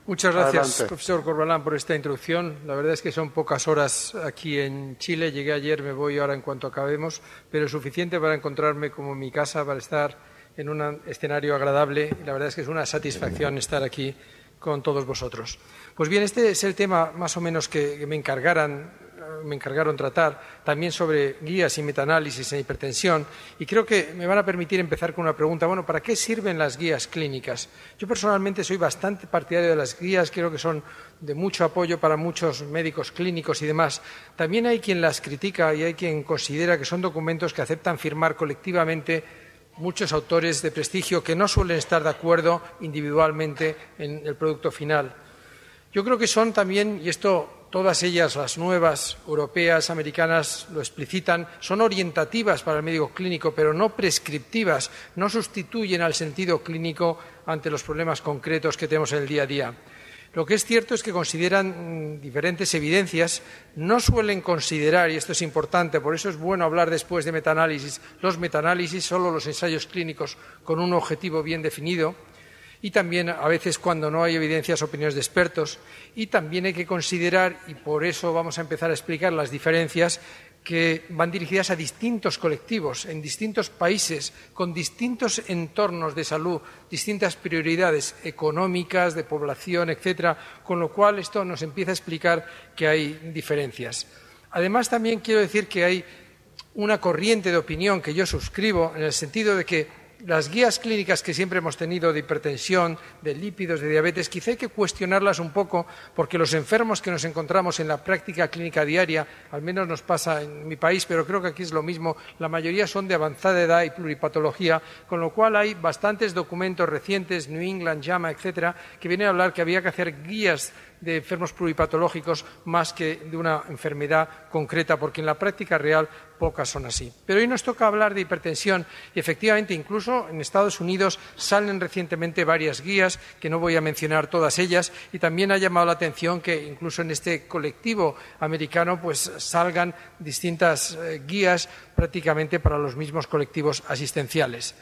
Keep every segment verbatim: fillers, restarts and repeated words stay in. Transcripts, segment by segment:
Muchas gracias, Adelante. profesor Corbalán, por esta introducción. La verdad es que son pocas horas aquí en Chile. Llegué ayer, me voy ahora en cuanto acabemos, pero suficiente para encontrarme como en mi casa, para estar en un escenario agradable. Y la verdad es que es una satisfacción estar aquí con todos vosotros. Pues bien, este es el tema más o menos que, que me encargaran me encargaron tratar, también sobre guías y metaanálisis en hipertensión, y creo que me van a permitir empezar con una pregunta. Bueno, ¿para qué sirven las guías clínicas? Yo personalmente soy bastante partidario de las guías, creo que son de mucho apoyo para muchos médicos clínicos y demás. También hay quien las critica y hay quien considera que son documentos que aceptan firmar colectivamente muchos autores de prestigio que no suelen estar de acuerdo individualmente en el producto final. Yo creo que son también, y esto todas ellas, las nuevas, europeas, americanas, lo explicitan, son orientativas para el médico clínico, pero no prescriptivas, no sustituyen al sentido clínico ante los problemas concretos que tenemos en el día a día. Lo que es cierto es que consideran diferentes evidencias, no suelen considerar, y esto es importante, por eso es bueno hablar después de metaanálisis, los metaanálisis, solo los ensayos clínicos con un objetivo bien definido, y también a veces cuando no hay evidencias, opiniones de expertos, y también hay que considerar, y por eso vamos a empezar a explicar las diferencias, que van dirigidas a distintos colectivos, en distintos países, con distintos entornos de salud, distintas prioridades económicas, de población, etcétera, con lo cual esto nos empieza a explicar que hay diferencias. Además, también quiero decir que hay una corriente de opinión que yo suscribo, en el sentido de que las guías clínicas que siempre hemos tenido de hipertensión, de lípidos, de diabetes, quizá hay que cuestionarlas un poco porque los enfermos que nos encontramos en la práctica clínica diaria, al menos nos pasa en mi país, pero creo que aquí es lo mismo, la mayoría son de avanzada edad y pluripatología, con lo cual hay bastantes documentos recientes, New England, JAMA, etcétera, que vienen a hablar que había que hacer guías de enfermos pluripatológicos más que de una enfermedad concreta, porque en la práctica real pocas son así. Pero hoy nos toca hablar de hipertensión y efectivamente incluso en Estados Unidos salen recientemente varias guías, que no voy a mencionar todas ellas, y también ha llamado la atención que incluso en este colectivo americano pues salgan distintas eh, guías prácticamente para los mismos colectivos asistenciales.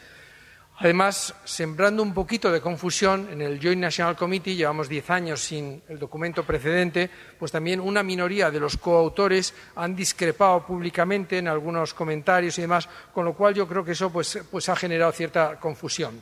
Además, sembrando un poquito de confusión, en el Joint National Committee llevamos diez años sin el documento precedente, pues también una minoría de los coautores han discrepado públicamente en algunos comentarios y demás, con lo cual yo creo que eso pues, pues ha generado cierta confusión.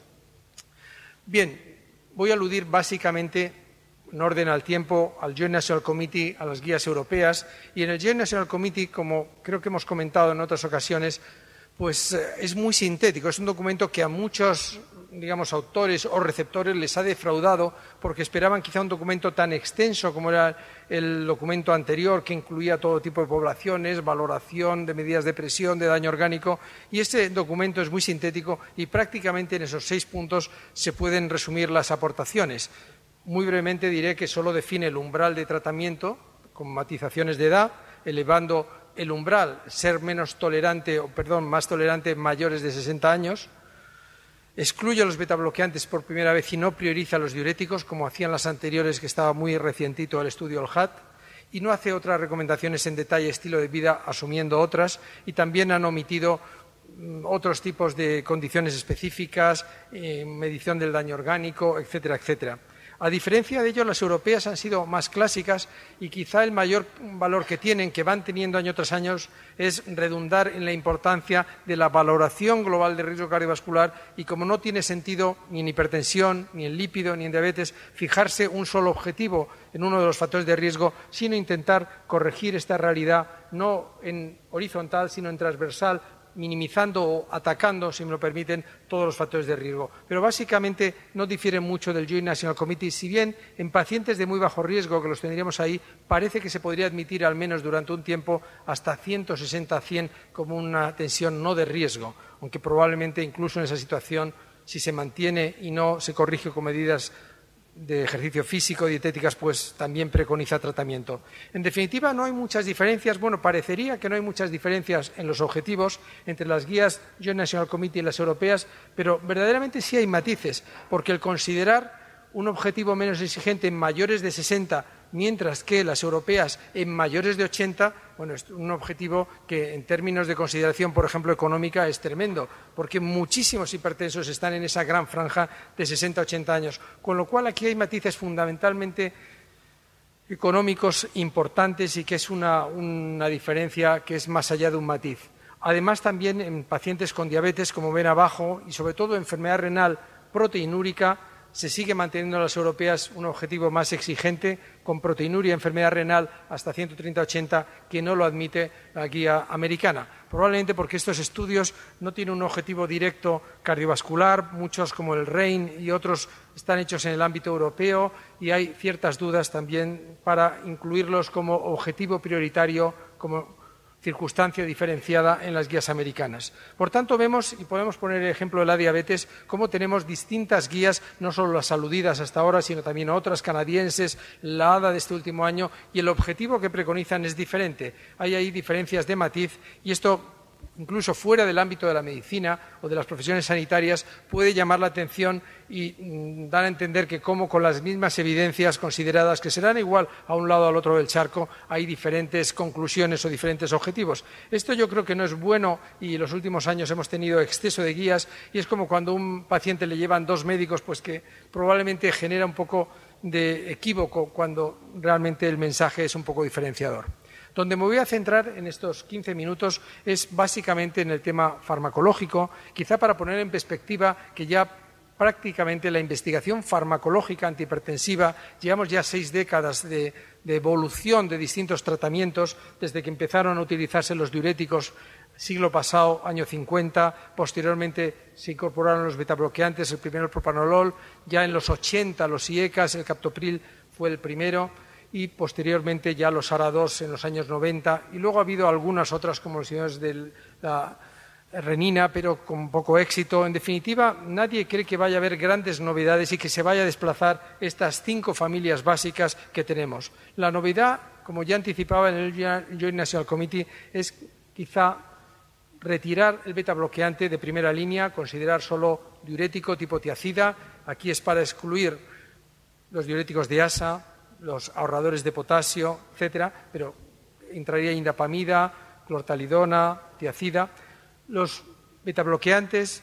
Bien, voy a aludir básicamente, en orden al tiempo, al Joint National Committee, a las guías europeas, y en el Joint National Committee, como creo que hemos comentado en otras ocasiones, pues es muy sintético, es un documento que a muchos, digamos, autores o receptores les ha defraudado porque esperaban quizá un documento tan extenso como era el documento anterior, que incluía todo tipo de poblaciones, valoración de medidas de presión, de daño orgánico, y este documento es muy sintético y prácticamente en esos seis puntos se pueden resumir las aportaciones. Muy brevemente diré que solo define el umbral de tratamiento con matizaciones de edad, elevando el umbral, ser menos tolerante, o perdón, más tolerante mayores de sesenta años, excluye a los betabloqueantes por primera vez y no prioriza a los diuréticos, como hacían las anteriores, que estaba muy recientito el estudio del H A T, y no hace otras recomendaciones en detalle, estilo de vida, asumiendo otras, y también han omitido otros tipos de condiciones específicas, eh, medición del daño orgánico, etcétera, etcétera. A diferencia de ello, las europeas han sido más clásicas y quizá el mayor valor que tienen, que van teniendo año tras año, es redundar en la importancia de la valoración global de riesgo cardiovascular y, como no tiene sentido ni en hipertensión, ni en lípido, ni en diabetes, fijarse un solo objetivo en uno de los factores de riesgo, sino intentar corregir esta realidad no en horizontal, sino en transversal, minimizando o atacando, si me lo permiten, todos los factores de riesgo. Pero básicamente no difieren mucho del Joint National Committee, si bien en pacientes de muy bajo riesgo, que los tendríamos ahí, parece que se podría admitir al menos durante un tiempo hasta ciento sesenta a cien como una tensión no de riesgo, aunque probablemente incluso en esa situación, si se mantiene y no se corrige con medidas de ejercicio físico, dietéticas, pues también preconiza tratamiento. En definitiva, no hay muchas diferencias. Bueno, parecería que no hay muchas diferencias en los objetivos entre las guías Joint National Committee y las europeas, pero verdaderamente sí hay matices, porque el considerar un objetivo menos exigente en mayores de sesenta mientras que las europeas en mayores de ochenta, bueno, es un objetivo que en términos de consideración, por ejemplo, económica, es tremendo, porque muchísimos hipertensos están en esa gran franja de sesenta a ochenta años, con lo cual aquí hay matices fundamentalmente económicos importantes y que es una, una diferencia que es más allá de un matiz. Además, también en pacientes con diabetes, como ven abajo, y sobre todo enfermedad renal proteinúrica, se sigue manteniendo en las europeas un objetivo más exigente, con proteinuria, enfermedad renal hasta ciento treinta a ochenta, que no lo admite la guía americana. Probablemente porque estos estudios no tienen un objetivo directo cardiovascular, muchos como el REIN y otros están hechos en el ámbito europeo y hay ciertas dudas también para incluirlos como objetivo prioritario, como circunstancia diferenciada en las guías americanas. Por tanto, vemos, y podemos poner el ejemplo de la diabetes, cómo tenemos distintas guías, no solo las aludidas hasta ahora, sino también otras canadienses, la A D A de este último año, y el objetivo que preconizan es diferente. Hay ahí diferencias de matiz y esto, incluso fuera del ámbito de la medicina o de las profesiones sanitarias, puede llamar la atención y mm, dar a entender que como con las mismas evidencias consideradas que serán igual a un lado o al otro del charco, hay diferentes conclusiones o diferentes objetivos. Esto yo creo que no es bueno y en los últimos años hemos tenido exceso de guías y es como cuando a un paciente le llevan dos médicos, pues que probablemente genera un poco de equívoco cuando realmente el mensaje es un poco diferenciador. Donde me voy a centrar en estos quince minutos es básicamente en el tema farmacológico, quizá para poner en perspectiva que ya prácticamente la investigación farmacológica antihipertensiva, llevamos ya seis décadas de, de evolución de distintos tratamientos, desde que empezaron a utilizarse los diuréticos siglo pasado, año cincuenta, posteriormente se incorporaron los betabloqueantes, el primero el propanolol, ya en los ochenta los I E C As, el captopril fue el primero, y posteriormente ya los A R A dos en los años noventa, y luego ha habido algunas otras como los señores de la renina, pero con poco éxito. En definitiva, nadie cree que vaya a haber grandes novedades y que se vaya a desplazar estas cinco familias básicas que tenemos. La novedad, como ya anticipaba en el Joint National Committee, es quizá retirar el beta bloqueante de primera línea, considerar solo diurético tipo tiacida. Aquí es para excluir los diuréticos de A S A, los ahorradores de potasio, etcétera, pero entraría indapamida, clortalidona, tiacida, los betabloqueantes,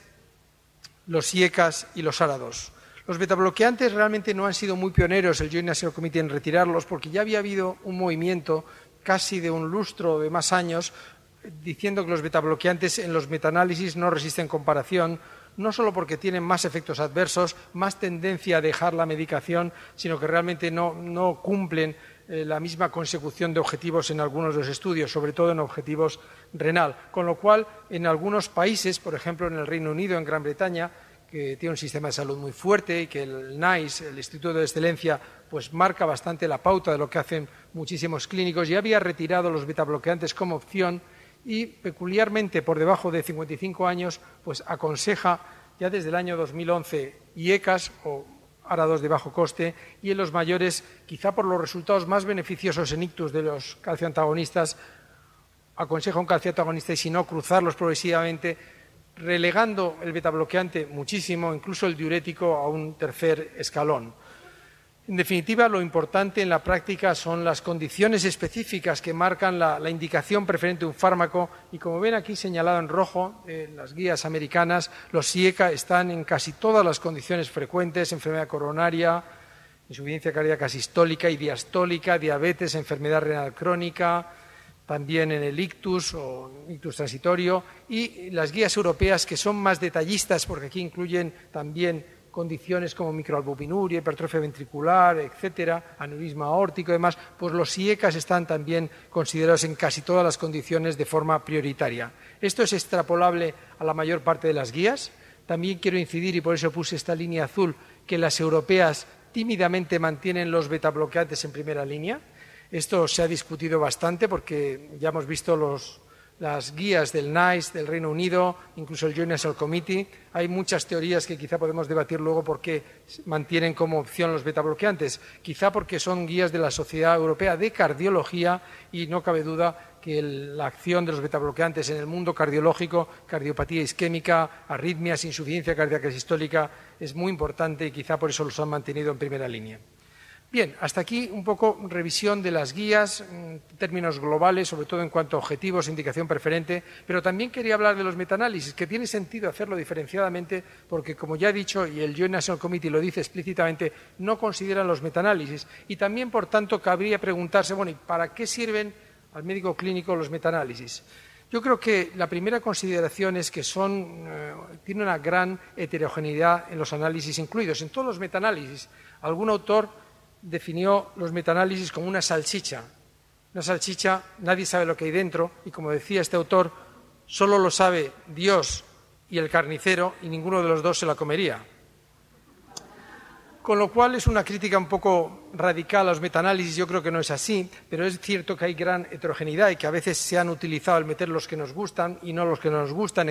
los I E C As y los A R A dos. Los betabloqueantes realmente no han sido muy pioneros el Joint National Committee en retirarlos porque ya había habido un movimiento casi de un lustro de más años diciendo que los betabloqueantes en los metaanálisis no resisten comparación, no solo porque tienen más efectos adversos, más tendencia a dejar la medicación, sino que realmente no, no cumplen eh, la misma consecución de objetivos en algunos de los estudios, sobre todo en objetivos renal. Con lo cual, en algunos países, por ejemplo en el Reino Unido, en Gran Bretaña, que tiene un sistema de salud muy fuerte y que el NICE, el Instituto de Excelencia, pues marca bastante la pauta de lo que hacen muchísimos clínicos, ya había retirado los betabloqueantes como opción y peculiarmente por debajo de cincuenta y cinco años, pues aconseja ya desde el año dos mil once I E C As o A R A dos de bajo coste y en los mayores, quizá por los resultados más beneficiosos en ictus de los calcioantagonistas, aconseja un calcioantagonista y si no cruzarlos progresivamente, relegando el betabloqueante muchísimo, incluso el diurético a un tercer escalón. En definitiva, lo importante en la práctica son las condiciones específicas que marcan la, la indicación preferente de un fármaco y, como ven aquí señalado en rojo, en las guías americanas, los I E C A están en casi todas las condiciones frecuentes, enfermedad coronaria, insuficiencia cardíaca sistólica y diastólica, diabetes, enfermedad renal crónica, también en el ictus o ictus transitorio y las guías europeas que son más detallistas porque aquí incluyen también condiciones como microalbuminuria, hipertrofia ventricular, etcétera, aneurisma aórtico y demás, pues los I E C As están también considerados en casi todas las condiciones de forma prioritaria. Esto es extrapolable a la mayor parte de las guías. También quiero incidir, y por eso puse esta línea azul, que las europeas tímidamente mantienen los betabloqueantes en primera línea. Esto se ha discutido bastante porque ya hemos visto los las guías del NICE, del Reino Unido, incluso el Joint National Committee. Hay muchas teorías que quizá podemos debatir luego por qué mantienen como opción los betabloqueantes. Quizá porque son guías de la Sociedad Europea de Cardiología y no cabe duda que el, la acción de los betabloqueantes en el mundo cardiológico, cardiopatía isquémica, arritmias, insuficiencia cardíaca sistólica, es muy importante y quizá por eso los han mantenido en primera línea. Bien, hasta aquí un poco revisión de las guías, en términos globales, sobre todo en cuanto a objetivos, indicación preferente, pero también quería hablar de los metaanálisis, que tiene sentido hacerlo diferenciadamente porque, como ya he dicho, y el Joint National Committee lo dice explícitamente, no consideran los metaanálisis y también, por tanto, cabría preguntarse, bueno, ¿y para qué sirven al médico clínico los metaanálisis? Yo creo que la primera consideración es que son, eh, tiene una gran heterogeneidad en los análisis incluidos. En todos los metaanálisis, algún autor definió los metaanálisis como una salchicha. Una salchicha, nadie sabe lo que hay dentro y, como decía este autor, solo lo sabe Dios y el carnicero y ninguno de los dos se la comería. Con lo cual es una crítica un poco radical a los metaanálisis. Yo creo que no es así, pero es cierto que hay gran heterogeneidad y que a veces se han utilizado al meter los que nos gustan y no los que no nos gustan.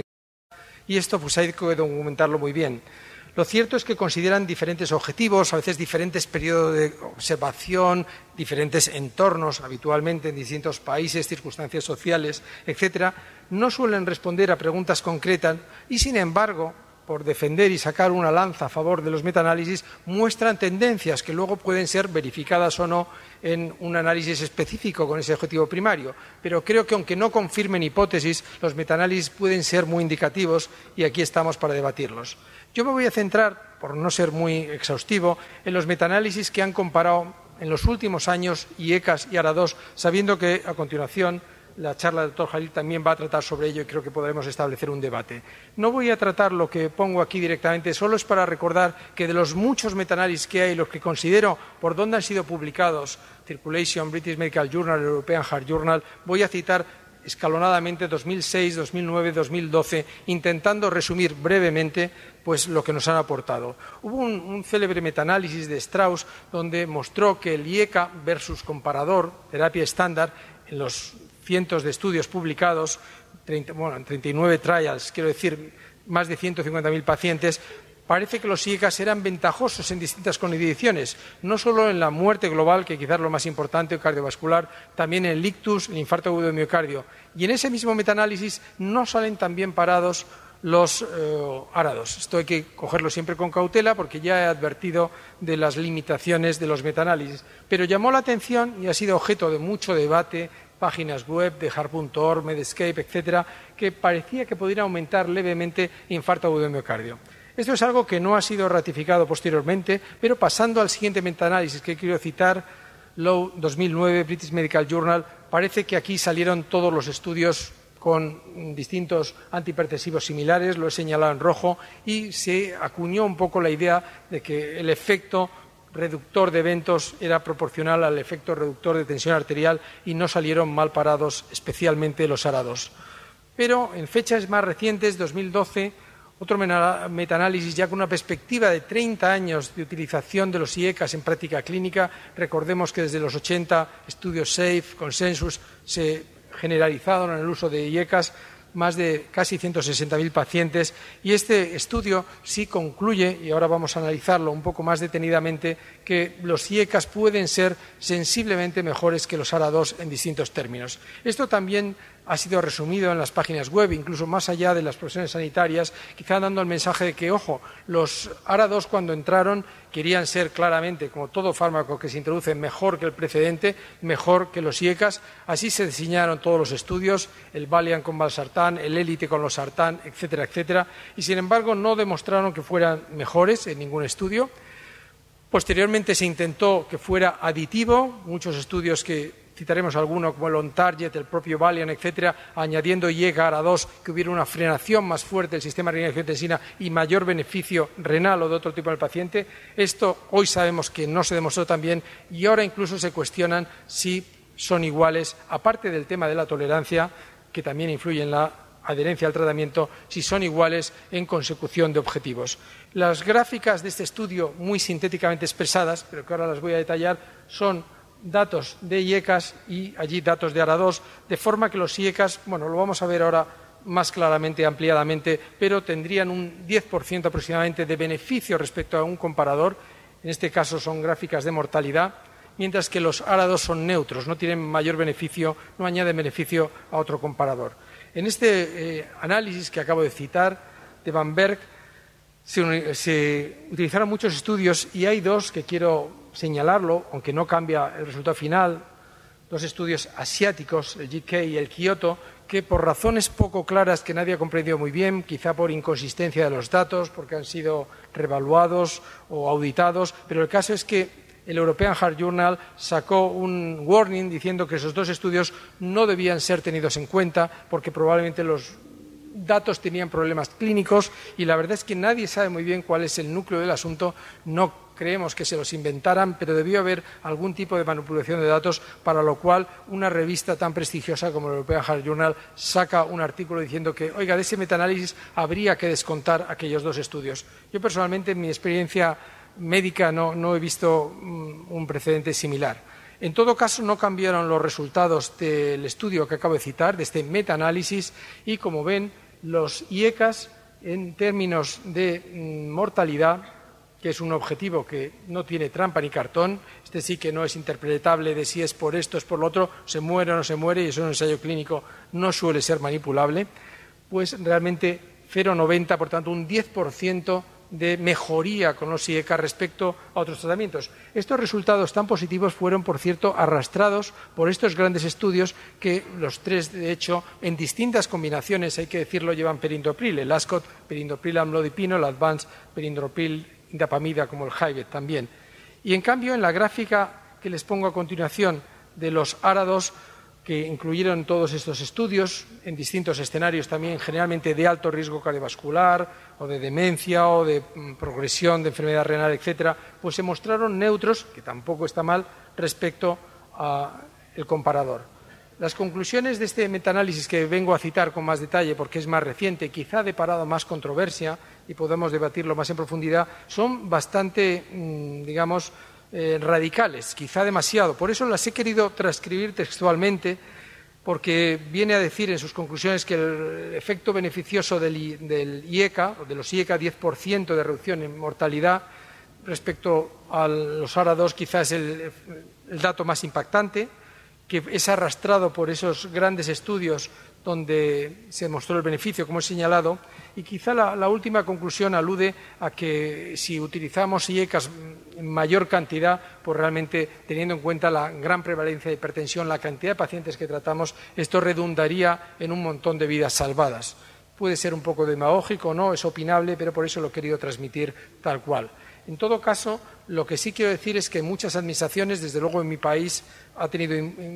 Y esto pues hay que documentarlo muy bien. Lo cierto es que consideran diferentes objetivos, a veces diferentes periodos de observación, diferentes entornos, habitualmente en distintos países, circunstancias sociales, etcétera. No suelen responder a preguntas concretas y, sin embargo, por defender y sacar una lanza a favor de los metaanálisis, muestran tendencias que luego pueden ser verificadas o no en un análisis específico con ese objetivo primario. Pero creo que, aunque no confirmen hipótesis, los metaanálisis pueden ser muy indicativos y aquí estamos para debatirlos. Yo me voy a centrar, por no ser muy exhaustivo, en los metaanálisis que han comparado en los últimos años I E C A S y ARA dos, sabiendo que, a continuación, la charla del doctor Jalil también va a tratar sobre ello y creo que podremos establecer un debate. No voy a tratar lo que pongo aquí directamente, solo es para recordar que de los muchos metaanálisis que hay, los que considero por dónde han sido publicados, Circulation, British Medical Journal, European Heart Journal, voy a citar escalonadamente dos mil seis, dos mil nueve, dos mil doce, intentando resumir brevemente pues, lo que nos han aportado. Hubo un, un célebre metaanálisis de Strauss donde mostró que el I E C A versus comparador, terapia estándar, en los cientos de estudios publicados, treinta, bueno, en treinta y nueve trials, quiero decir, más de ciento cincuenta mil pacientes, parece que los I E C A S eran ventajosos en distintas condiciones, no solo en la muerte global, que quizás es lo más importante, cardiovascular, también en el ictus, el infarto agudo de miocardio. Y en ese mismo metaanálisis no salen tan bien parados los eh, ARA dos. Esto hay que cogerlo siempre con cautela porque ya he advertido de las limitaciones de los metaanálisis. Pero llamó la atención y ha sido objeto de mucho debate, páginas web de heart punto org, Medscape, etcétera, que parecía que podría aumentar levemente infarto agudo de miocardio. Esto es algo que no ha sido ratificado posteriormente, pero pasando al siguiente metaanálisis que quiero citar, Lowe dos mil nueve, British Medical Journal, parece que aquí salieron todos los estudios con distintos antihipertensivos similares, lo he señalado en rojo, y se acuñó un poco la idea de que el efecto reductor de eventos era proporcional al efecto reductor de tensión arterial y no salieron mal parados, especialmente los ARA dos. Pero en fechas más recientes, dos mil doce, otro metaanálisis ya con una perspectiva de treinta años de utilización de los I E C A S en práctica clínica. Recordemos que desde los ochenta estudios SAFE, Consensus, se generalizaron en el uso de I E C A S, más de casi ciento sesenta mil pacientes, y este estudio sí concluye, y ahora vamos a analizarlo un poco más detenidamente, que los I E C A S pueden ser sensiblemente mejores que los ARA dos en distintos términos. Esto también ha sido resumido en las páginas web, incluso más allá de las profesiones sanitarias, quizá dando el mensaje de que, ojo, los ARA dos cuando entraron querían ser claramente, como todo fármaco que se introduce, mejor que el precedente, mejor que los I E C A S. Así se diseñaron todos los estudios, el Valiant con valsartán, el Elite con losartán, etcétera, etcétera, y sin embargo no demostraron que fueran mejores en ningún estudio. Posteriormente se intentó que fuera aditivo, muchos estudios que citaremos alguno, como el OnTarget, el propio Valiant, etcétera, añadiendo I E C A ARA dos, que hubiera una frenación más fuerte del sistema renina-angiotensina y mayor beneficio renal o de otro tipo del paciente. Esto hoy sabemos que no se demostró tan bien y ahora incluso se cuestionan si son iguales, aparte del tema de la tolerancia, que también influye en la adherencia al tratamiento, si son iguales en consecución de objetivos. Las gráficas de este estudio, muy sintéticamente expresadas, pero que ahora las voy a detallar, son datos de I E C A S y allí datos de ARA dos, de forma que los I E C A S, bueno, lo vamos a ver ahora más claramente, ampliadamente, pero tendrían un diez por ciento aproximadamente de beneficio respecto a un comparador. En este caso son gráficas de mortalidad, mientras que los ARA dos son neutros, no tienen mayor beneficio, no añaden beneficio a otro comparador. En este eh, análisis que acabo de citar, de Van Berg, se, se utilizaron muchos estudios y hay dos que quiero señalarlo, aunque no cambia el resultado final, dos estudios asiáticos, el G K y el Kyoto, que por razones poco claras que nadie ha comprendido muy bien, quizá por inconsistencia de los datos, porque han sido revaluados o auditados, pero el caso es que el European Heart Journal sacó un warning diciendo que esos dos estudios no debían ser tenidos en cuenta porque probablemente los datos tenían problemas clínicos y la verdad es que nadie sabe muy bien cuál es el núcleo del asunto. No creemos que se los inventaran, pero debió haber algún tipo de manipulación de datos, para lo cual una revista tan prestigiosa como el European Heart Journal saca un artículo diciendo que, oiga, de ese metaanálisis habría que descontar aquellos dos estudios. Yo personalmente, en mi experiencia médica, no, no he visto um, un precedente similar. En todo caso, no cambiaron los resultados del estudio que acabo de citar, de este metaanálisis, y como ven, los I E C As, en términos de mm, mortalidad, que es un objetivo que no tiene trampa ni cartón, este sí que no es interpretable de si es por esto, es por lo otro, se muere o no se muere, y eso en un ensayo clínico no suele ser manipulable, pues realmente cero coma noventa, por tanto un diez por ciento de mejoría con los I E C A respecto a otros tratamientos. Estos resultados tan positivos fueron, por cierto, arrastrados por estos grandes estudios que los tres, de hecho, en distintas combinaciones, hay que decirlo, llevan perindopril, el Ascot, perindopril amlodipino, el Advance, perindopril indapamida, como el Hivet también. Y en cambio, en la gráfica que les pongo a continuación de los ARA dos, que incluyeron todos estos estudios en distintos escenarios también, generalmente de alto riesgo cardiovascular o de demencia o de progresión de enfermedad renal, etcétera, pues se mostraron neutros, que tampoco está mal, respecto al comparador. Las conclusiones de este metaanálisis, que vengo a citar con más detalle porque es más reciente, quizá ha deparado más controversia y podemos debatirlo más en profundidad, son bastante, digamos, Eh, radicales, quizá demasiado. Por eso las he querido transcribir textualmente, porque viene a decir en sus conclusiones que el efecto beneficioso del, del I E C A, o de los I E C A, diez por ciento de reducción en mortalidad respecto a los ARA dos, quizás es el, el dato más impactante, que es arrastrado por esos grandes estudios donde se mostró el beneficio, como he señalado, y quizá la, la última conclusión alude a que si utilizamos I E C As en mayor cantidad, pues realmente, teniendo en cuenta la gran prevalencia de hipertensión, la cantidad de pacientes que tratamos, esto redundaría en un montón de vidas salvadas. Puede ser un poco demagógico, no, es opinable, pero por eso lo he querido transmitir tal cual. En todo caso, lo que sí quiero decir es que muchas administraciones, desde luego en mi país, ha tenido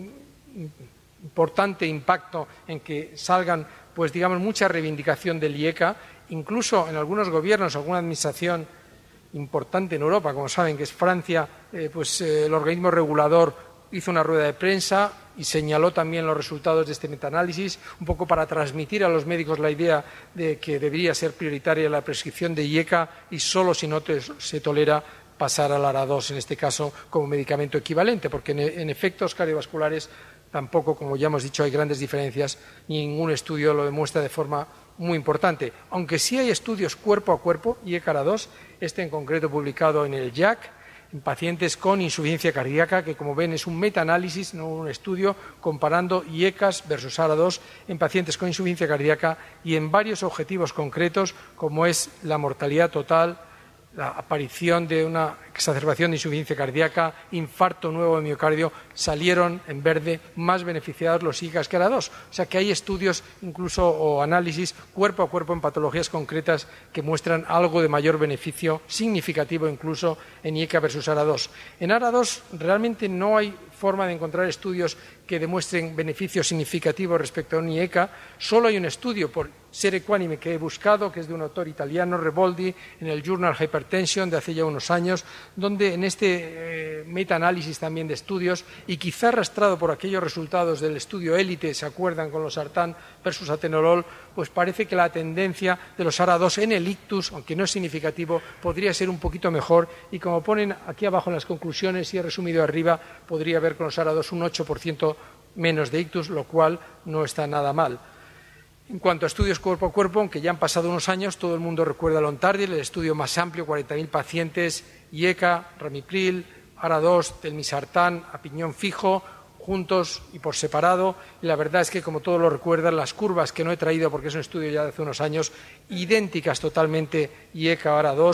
importante impacto en que salgan, pues digamos, mucha reivindicación del I E C A, incluso en algunos gobiernos, alguna administración importante en Europa, como saben, que es Francia, eh, pues eh, el organismo regulador hizo una rueda de prensa y señaló también los resultados de este metaanálisis, un poco para transmitir a los médicos la idea de que debería ser prioritaria la prescripción de I E C A y solo si no te, se tolera pasar al ARA dos, en este caso, como medicamento equivalente, porque en, en efectos cardiovasculares tampoco, como ya hemos dicho, hay grandes diferencias, ningún estudio lo demuestra de forma muy importante, aunque sí hay estudios cuerpo a cuerpo, I E C A ARA dos, este en concreto publicado en el J A C, en pacientes con insuficiencia cardíaca, que como ven es un metaanálisis, no un estudio, comparando I E C As versus ARA dos en pacientes con insuficiencia cardíaca y en varios objetivos concretos, como es la mortalidad total, la aparición de una exacerbación de insuficiencia cardíaca, infarto nuevo de miocardio, salieron en verde más beneficiados los I E C As que ARA dos. O sea que hay estudios incluso o análisis cuerpo a cuerpo en patologías concretas que muestran algo de mayor beneficio, significativo incluso en I E C A versus ARA dos. En ARA dos realmente no hay forma de encontrar estudios que demuestren beneficios significativos respecto a un I E C A. Solo hay un estudio por ser ecuánime que he buscado, que es de un autor italiano, Reboldi, en el Journal Hypertension de hace ya unos años, donde en este eh, metaanálisis también de estudios, y quizá arrastrado por aquellos resultados del estudio élite, se acuerdan, con los sartán versus atenolol, pues parece que la tendencia de los ARA dos en el ictus, aunque no es significativo, podría ser un poquito mejor, y como ponen aquí abajo en las conclusiones y he resumido arriba, podría haber con los ARA dos un ocho por ciento menos de ictus, lo cual no está nada mal. En cuanto a estudios cuerpo a cuerpo, aunque ya han pasado unos años, todo el mundo recuerda el ONTARDI, el estudio más amplio, cuarenta mil pacientes, I E C A, ramipril, ARA dos, telmisartán, a piñón fijo, juntos y por separado. Y la verdad es que, como todos lo recuerdan, las curvas que no he traído porque es un estudio ya de hace unos años, idénticas totalmente I E C A ARA dos,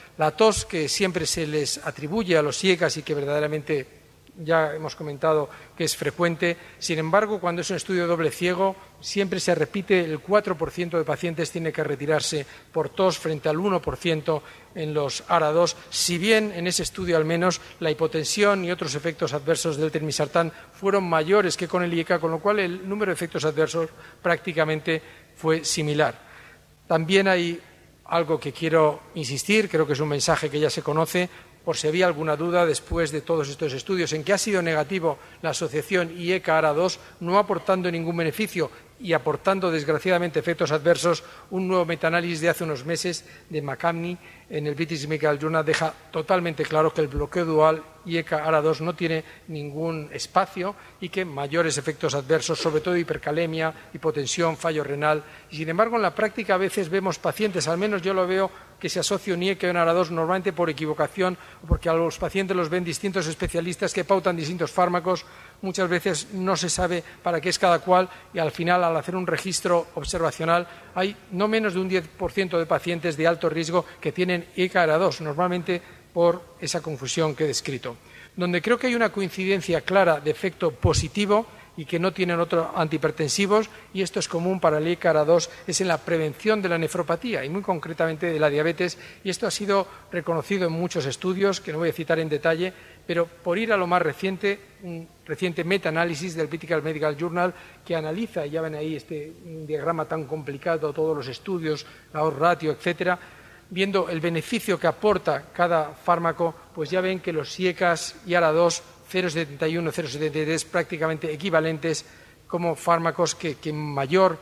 La tos que siempre se les atribuye a los IECAs y que verdaderamente ya hemos comentado que es frecuente. Sin embargo, cuando es un estudio doble ciego, siempre se repite el cuatro por ciento de pacientes tiene que retirarse por tos frente al uno por ciento en los ARA dos, si bien en ese estudio al menos la hipotensión y otros efectos adversos del telmisartán fueron mayores que con el IECA, con lo cual el número de efectos adversos prácticamente fue similar. También hay algo que quiero insistir, creo que es un mensaje que ya se conoce, por si había alguna duda después de todos estos estudios, en que ha sido negativo la asociación IECA ARA dos, no aportando ningún beneficio y aportando, desgraciadamente, efectos adversos. Un nuevo metaanálisis de hace unos meses de McCamney en el British Medical Journal deja totalmente claro que el bloqueo dual IECA ARA dos no tiene ningún espacio y que mayores efectos adversos, sobre todo hipercalemia, hipotensión, fallo renal. Y, sin embargo, en la práctica a veces vemos pacientes, al menos yo lo veo, que se asocia un IECA y un ARA dos normalmente por equivocación o porque a los pacientes los ven distintos especialistas que pautan distintos fármacos. Muchas veces no se sabe para qué es cada cual y al final, al hacer un registro observacional, hay no menos de un diez por ciento de pacientes de alto riesgo que tienen IECA ARA dos, normalmente por esa confusión que he descrito. Donde creo que hay una coincidencia clara de efecto positivo y que no tienen otros antihipertensivos, y esto es común para el IECA ARA dos, es en la prevención de la nefropatía y muy concretamente de la diabetes, y esto ha sido reconocido en muchos estudios que no voy a citar en detalle, pero por ir a lo más reciente, un reciente metaanálisis del British Medical Journal que analiza, ya ven ahí este diagrama tan complicado, todos los estudios, la odds ratio, etcétera, viendo el beneficio que aporta cada fármaco, pues ya ven que los IECAs y ARA dos cero coma setenta y uno, cero coma setenta y tres prácticamente equivalentes como fármacos que, que mayor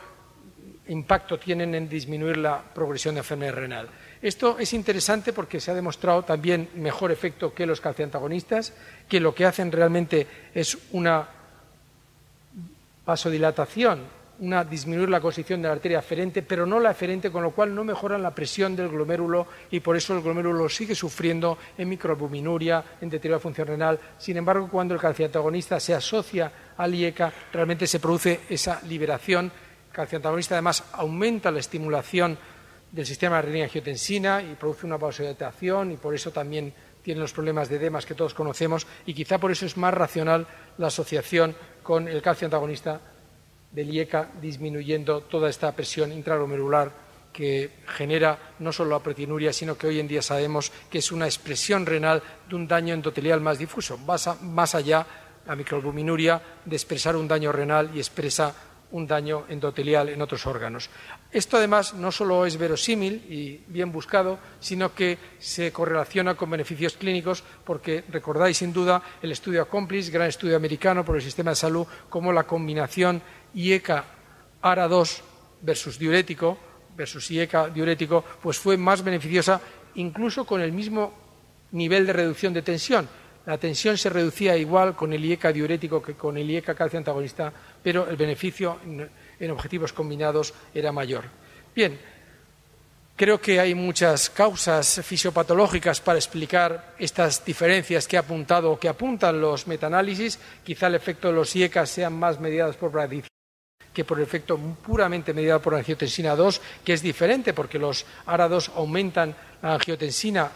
impacto tienen en disminuir la progresión de enfermedad renal. Esto es interesante porque se ha demostrado también mejor efecto que los calciantagonistas, que lo que hacen realmente es una vasodilatación, una disminuir la constricción de la arteria aferente, pero no la eferente, con lo cual no mejoran la presión del glomérulo y por eso el glomérulo sigue sufriendo en microalbuminuria, en deterioro de función renal. Sin embargo, cuando el calciantagonista se asocia al IECA, realmente se produce esa liberación. El calciantagonista además aumenta la estimulación del sistema de renin-angiotensina y produce una vasodilatación y por eso también tienen los problemas de edemas que todos conocemos y quizá por eso es más racional la asociación con el calcio antagonista del IECA, disminuyendo toda esta presión intraglomerular que genera no solo la proteinuria, sino que hoy en día sabemos que es una expresión renal de un daño endotelial más difuso, más allá la microalbuminuria de expresar un daño renal y expresa un daño endotelial en otros órganos. Esto además no solo es verosímil y bien buscado, sino que se correlaciona con beneficios clínicos porque recordáis sin duda el estudio Accomplice, gran estudio americano por el sistema de salud, como la combinación IECA ARA dos versus diurético versus IECA diurético pues fue más beneficiosa incluso con el mismo nivel de reducción de tensión. La tensión se reducía igual con el IECA diurético que con el IECA calcio antagonista, pero el beneficio en, en objetivos combinados era mayor. Bien, creo que hay muchas causas fisiopatológicas para explicar estas diferencias que he apuntado o que apuntan los metaanálisis. Quizá el efecto de los IECAs sean más mediados por bradicitina que por el efecto puramente mediado por angiotensina dos, que es diferente porque los ARA dos aumentan la angiotensina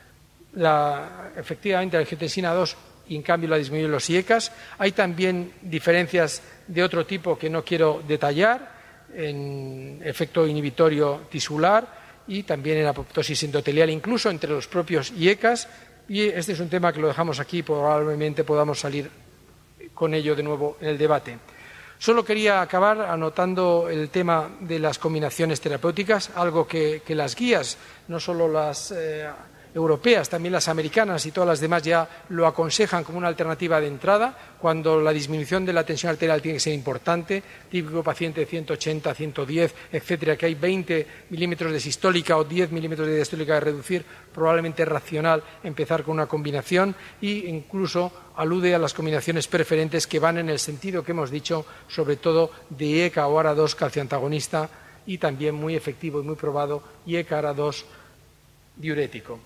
La, efectivamente la angiotensina dos y en cambio la disminuyen los IECAs. Hay también diferencias de otro tipo que no quiero detallar en efecto inhibitorio tisular y también en apoptosis endotelial, incluso entre los propios IECAs, y este es un tema que lo dejamos aquí, probablemente podamos salir con ello de nuevo en el debate. Solo quería acabar anotando el tema de las combinaciones terapéuticas, algo que, que las guías, no solo las eh, europeas, también las americanas y todas las demás ya lo aconsejan como una alternativa de entrada cuando la disminución de la tensión arterial tiene que ser importante, típico paciente de ciento ochenta, ciento diez, etcétera, que hay veinte milímetros de sistólica o diez milímetros de diastólica de reducir, probablemente es racional empezar con una combinación e incluso alude a las combinaciones preferentes que van en el sentido que hemos dicho, sobre todo de IECA o ARA dos calcioantagonista y también muy efectivo y muy probado IECA ARA dos diurético.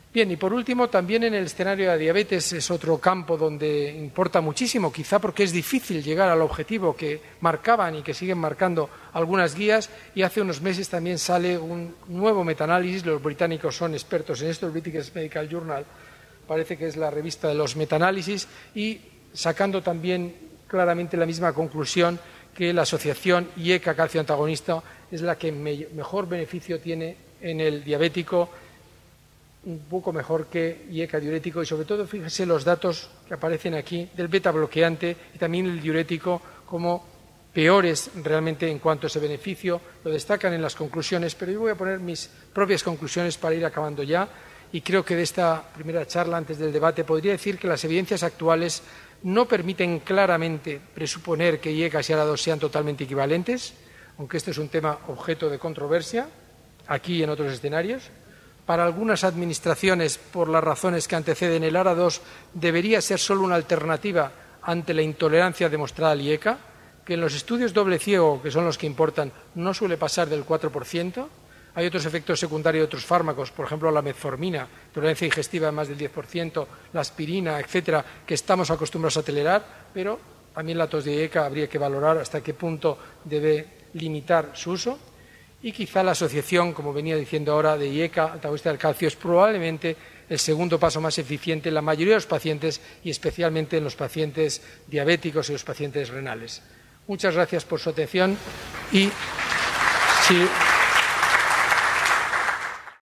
Bien, y por último, también en el escenario de la diabetes es otro campo donde importa muchísimo, quizá porque es difícil llegar al objetivo que marcaban y que siguen marcando algunas guías, y hace unos meses también sale un nuevo metaanálisis, los británicos son expertos en esto, el British Medical Journal parece que es la revista de los metaanálisis, y sacando también claramente la misma conclusión que la asociación I E C A calcio antagonista es la que me, mejor beneficio tiene en el diabético, un poco mejor que I E C A diurético, y sobre todo fíjese los datos que aparecen aquí del beta bloqueante y también el diurético como peores realmente en cuanto a ese beneficio, lo destacan en las conclusiones, pero yo voy a poner mis propias conclusiones para ir acabando ya, y creo que de esta primera charla antes del debate podría decir que las evidencias actuales no permiten claramente presuponer que I E C A y ARA dos sean totalmente equivalentes, aunque este es un tema objeto de controversia aquí y en otros escenarios. Para algunas administraciones, por las razones que anteceden, el ARA dos debería ser solo una alternativa ante la intolerancia demostrada al I E C A, que en los estudios doble ciego, que son los que importan, no suele pasar del cuatro por ciento. Hay otros efectos secundarios de otros fármacos, por ejemplo, la metformina, tolerancia digestiva de más del diez por ciento, la aspirina, etcétera, que estamos acostumbrados a tolerar, pero también la tos de I E C A habría que valorar hasta qué punto debe limitar su uso. Y quizá la asociación, como venía diciendo ahora, de I E C A, antagonista del calcio, es probablemente el segundo paso más eficiente en la mayoría de los pacientes y especialmente en los pacientes diabéticos y los pacientes renales. Muchas gracias por su atención y si